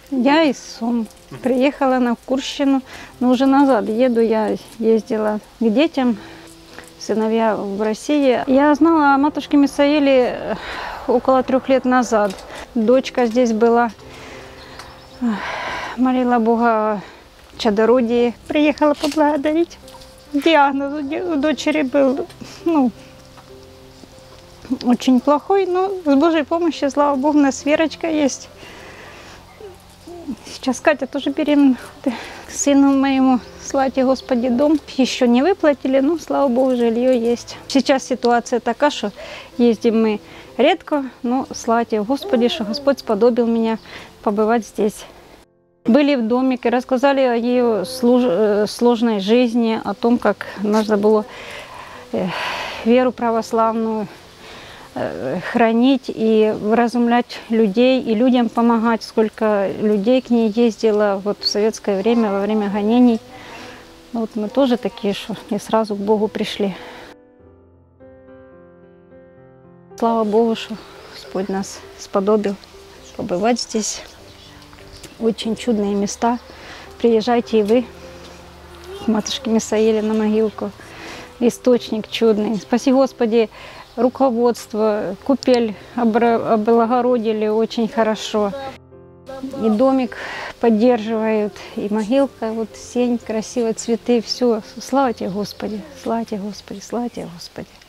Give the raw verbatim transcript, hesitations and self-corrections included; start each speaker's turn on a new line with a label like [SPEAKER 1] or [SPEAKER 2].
[SPEAKER 1] Я из Сум. Приехала на Курщину, но уже назад еду. Я ездила к детям, сыновья в России. Я знала о матушке Мисаиле около трех лет назад. Дочка здесь была, молила Бога о чадородии. Приехала поблагодарить. Диагноз у дочери был, ну, очень плохой, но с Божьей помощью, слава Богу, у нас Верочка есть. Сейчас Катя тоже беременна. Сыну моему, слава Господи, дом еще не выплатили, но, слава Богу, жилье есть. Сейчас ситуация такая, что ездим мы редко, но слава Господи, что Господь сподобил меня побывать здесь. Были в домике, рассказали о ее сложной жизни, о том, как нужно было веру православную хранить и вразумлять людей, и людям помогать. Сколько людей к ней ездило вот в советское время, во время гонений. Вот мы тоже такие, что не сразу к Богу пришли. Слава Богу, что Господь нас сподобил побывать здесь. Очень чудные места. Приезжайте и вы к матушке Мисаиле на могилку. Источник чудный. Спаси Господи, руководство, купель облагородили очень хорошо. И домик поддерживают, и могилка, вот сень, красивые цветы, все. Слава тебе, Господи, слава тебе, Господи, слава тебе, Господи.